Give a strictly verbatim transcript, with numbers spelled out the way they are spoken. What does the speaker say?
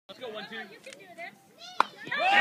Let's go, one, two. You can do this.